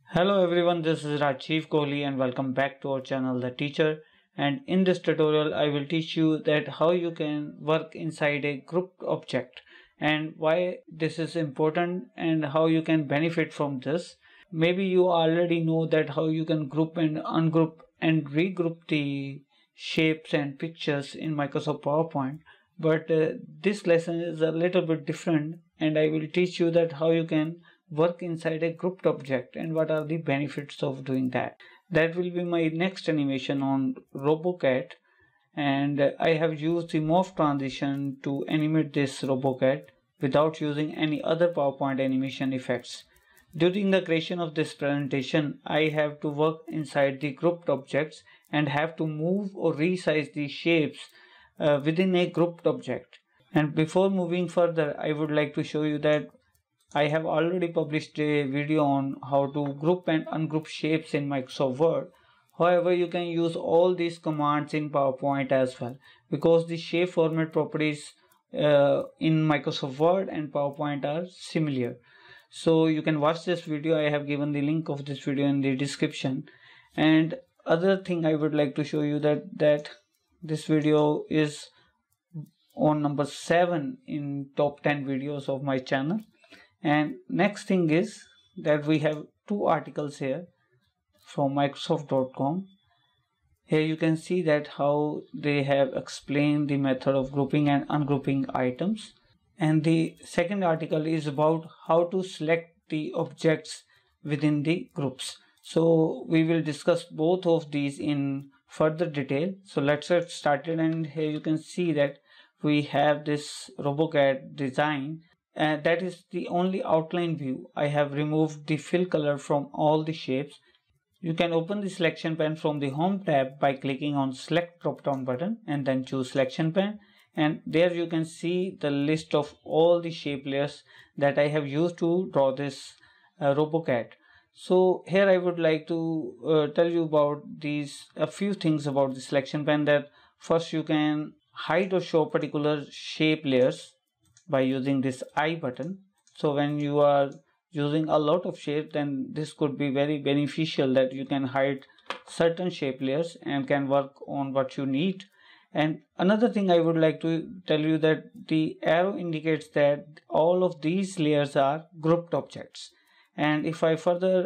Hello everyone, this is Rajiv Kohli and welcome back to our channel The Teacher. And in this tutorial I will teach you that how you can work inside a grouped object and why this is important and how you can benefit from this. Maybe you already know that how you can group and ungroup and regroup the shapes and pictures in Microsoft PowerPoint, but this lesson is a little bit different and I will teach you that how you can work inside a grouped object and what are the benefits of doing that. That will be my next animation on RoboCat, and I have used the morph transition to animate this RoboCat without using any other PowerPoint animation effects. During the creation of this presentation, I have to work inside the grouped objects and have to move or resize the shapes within a grouped object. And before moving further, I would like to show you that I have already published a video on how to group and ungroup shapes in Microsoft Word. However, you can use all these commands in PowerPoint as well because the shape format properties in Microsoft Word and PowerPoint are similar. So you can watch this video. I have given the link of this video in the description. And other thing I would like to show you that this video is on number 7 in top 10 videos of my channel. And next thing is that we have two articles here from Microsoft.com. Here you can see that how they have explained the method of grouping and ungrouping items. And the second article is about how to select the objects within the groups. So we will discuss both of these in further detail. So let's get started, and here you can see that we have this RoboCat design. That is the only outline view. I have removed the fill color from all the shapes. You can open the selection pane from the home tab by clicking on select drop down button and then choose selection pane, and there you can see the list of all the shape layers that I have used to draw this RoboCat. So here I would like to tell you about a few things about the selection pane. That first, you can hide or show particular shape layers by using this I button. So when you are using a lot of shape, then this could be very beneficial that you can hide certain shape layers and can work on what you need. And another thing I would like to tell you that the arrow indicates that all of these layers are grouped objects. And if I further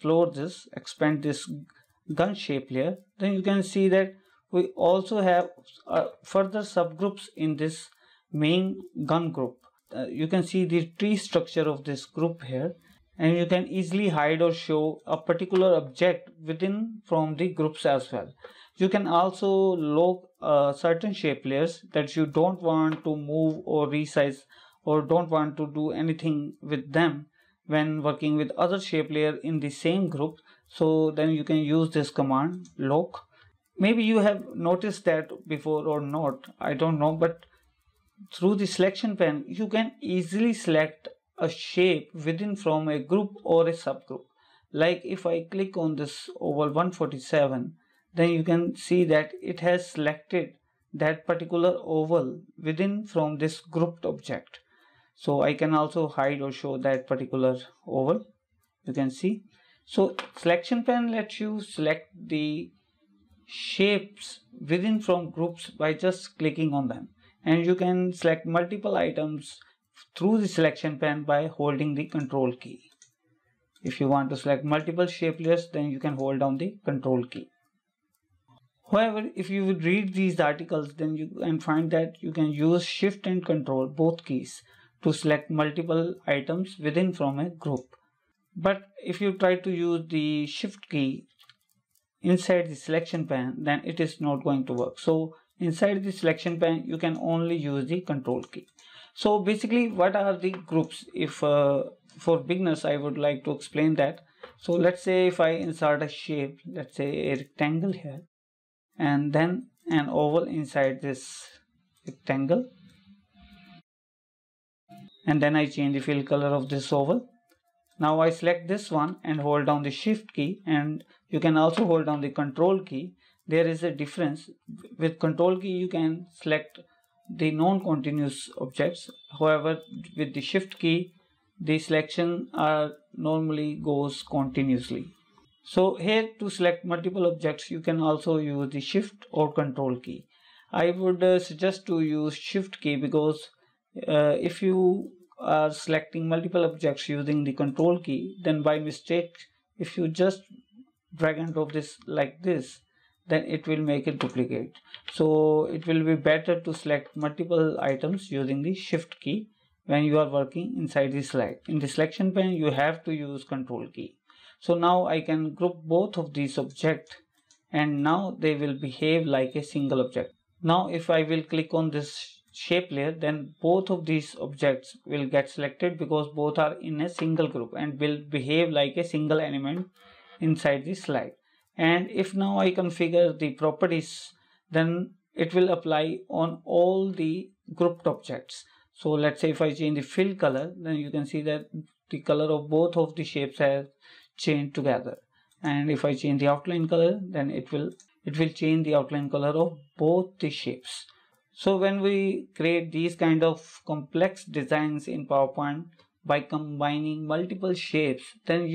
expand this gun shape layer, then you can see that we also have further subgroups in this main gun group. You can see the tree structure of this group here, and you can easily hide or show a particular object within from the groups as well. You can also lock certain shape layers that you don't want to move or resize or don't want to do anything with them when working with other shape layer in the same group. So then you can use this command lock. Maybe you have noticed that before or not, I don't know, but through the selection pane you can easily select a shape within from a group or a subgroup. Like if I click on this oval 147, then you can see that it has selected that particular oval within from this grouped object. So I can also hide or show that particular oval, you can see. So selection pane lets you select the shapes within from groups by just clicking on them, and you can select multiple items through the selection pane by holding the control key. If you want to select multiple shape layers, then you can hold down the control key. However, if you would read these articles, then you can find that you can use shift and control, both keys, to select multiple items within from a group. But if you try to use the shift key inside the selection pane, then it is not going to work. So inside the selection pane you can only use the control key. So basically, what are the groups? If for beginners I would like to explain that. So let's say if I insert a shape, let's say a rectangle here, and then an oval inside this rectangle, and then I change the fill color of this oval. Now I select this one and hold down the shift key, and you can also hold down the control key. There is a difference. With control key you can select the non-continuous objects. However, with the shift key the selection normally goes continuously. So here, to select multiple objects, you can also use the shift or control key. I would suggest to use shift key because if you are selecting multiple objects using the control key, then by mistake, if you just drag and drop this like this, then it will make it duplicate. So it will be better to select multiple items using the shift key when you are working inside the slide. In the selection pane, you have to use control key. So now I can group both of these objects, and now they will behave like a single object. Now if I will click on this shape layer, then both of these objects will get selected because both are in a single group and will behave like a single element inside the slide. And if now I configure the properties, then it will apply on all the grouped objects. So let's say if I change the fill color, then you can see that the color of both of the shapes has changed together. And if I change the outline color, then it will change the outline color of both the shapes. So when we create these kind of complex designs in PowerPoint by combining multiple shapes, then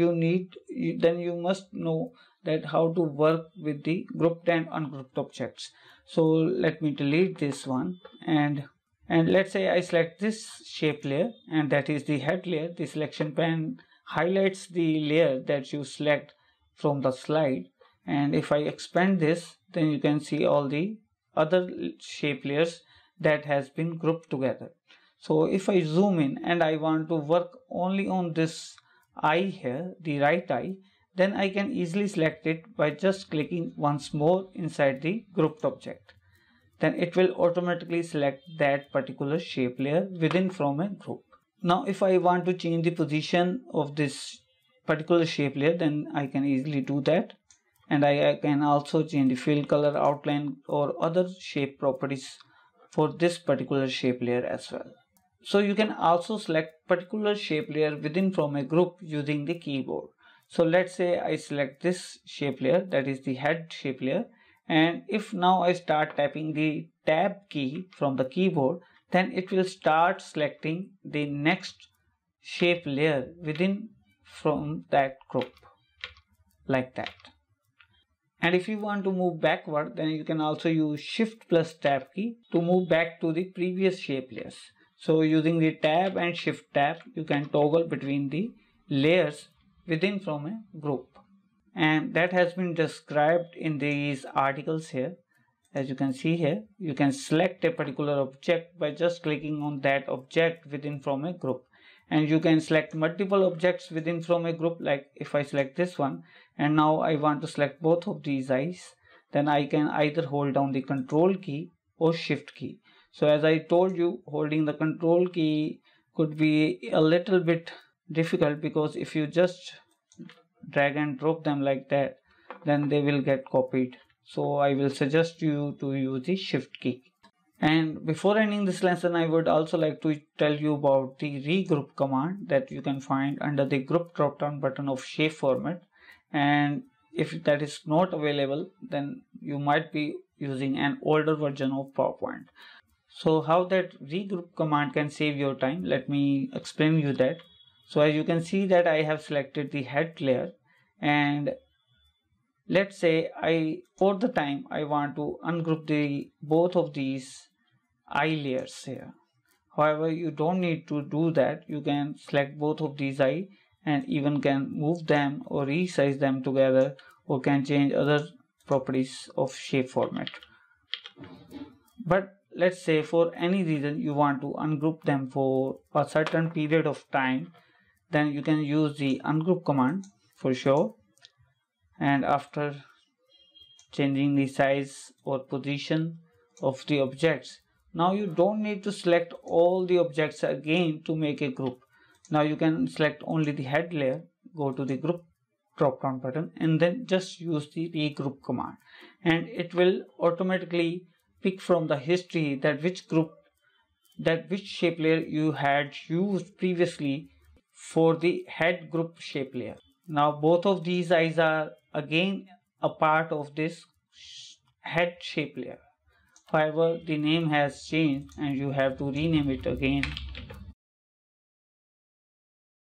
you must know that how to work with the grouped and ungrouped objects. So let me delete this one, and let's say I select this shape layer, and that is the head layer. The selection pane highlights the layer that you select from the slide, and if I expand this, then you can see all the other shape layers that has been grouped together. So if I zoom in and I want to work only on this eye here, the right eye, then I can easily select it by just clicking once more inside the grouped object. Then it will automatically select that particular shape layer within from a group. Now if I want to change the position of this particular shape layer, then I can easily do that, and I can also change the fill color, outline or other shape properties for this particular shape layer as well. So you can also select particular shape layer within from a group using the keyboard. So let's say I select this shape layer, that is the head shape layer, and if now I start tapping the tab key from the keyboard, then it will start selecting the next shape layer within from that group, like that. And if you want to move backward, then you can also use shift plus tab key to move back to the previous shape layers. So using the tab and shift tab, you can toggle between the layers within from a group, and that has been described in these articles here. As you can see here, you can select a particular object by just clicking on that object within from a group, and you can select multiple objects within from a group. Like if I select this one and now I want to select both of these eyes, then I can either hold down the control key or shift key. So as I told you, holding the control key could be a little bit difficult because if you just drag and drop them like that, then they will get copied. So I will suggest you to use the shift key. And before ending this lesson, I would also like to tell you about the regroup command that you can find under the group drop down button of shape format. And if that is not available, then you might be using an older version of PowerPoint. So how that regroup command can save your time, let me explain you that. So as you can see that I have selected the head layer, and let's say for the time I want to ungroup both of these eye layers here. However, you don't need to do that. You can select both of these eye and even can move them or resize them together, or can change other properties of shape format. But let's say for any reason you want to ungroup them for a certain period of time, then you can use the ungroup command for sure. And after changing the size or position of the objects, now you don't need to select all the objects again to make a group. Now you can select only the head layer, go to the group drop down button, and then just use the regroup command, and it will automatically pick from the history that which shape layer you had used previously for the head group shape layer. Now both of these eyes are again a part of this head shape layer. However, the name has changed and you have to rename it again.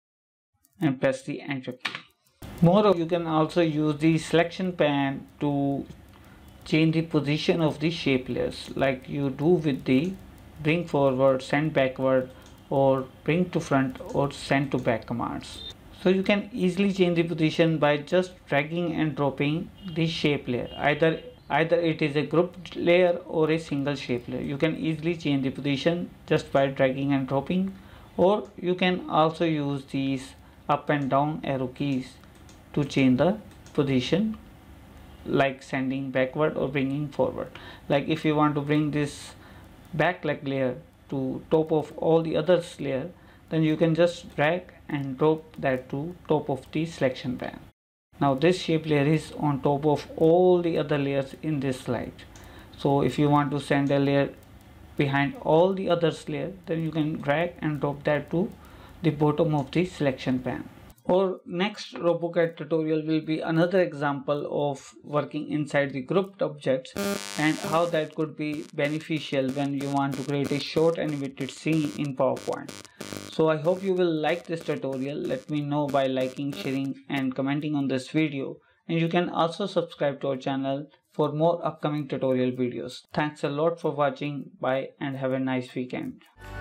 and press the enter key. Moreover, you can also use the selection pane to change the position of the shape layers like you do with the bring forward, send backward, or bring to front or send to back commands. So you can easily change the position by just dragging and dropping the shape layer. Either it is a grouped layer or a single shape layer. You can easily change the position just by dragging and dropping, or you can also use these up and down arrow keys to change the position, like sending backward or bringing forward. Like if you want to bring this back leg layer to top of all the others layer, then you can just drag and drop that to top of the selection pane. Now this shape layer is on top of all the other layers in this slide. So if you want to send a layer behind all the others layer, then you can drag and drop that to the bottom of the selection pane. Our next RoboCAD tutorial will be another example of working inside the grouped objects and how that could be beneficial when you want to create a short animated scene in PowerPoint. So I hope you will like this tutorial. Let me know by liking, sharing and commenting on this video. And you can also subscribe to our channel for more upcoming tutorial videos. Thanks a lot for watching. Bye and have a nice weekend.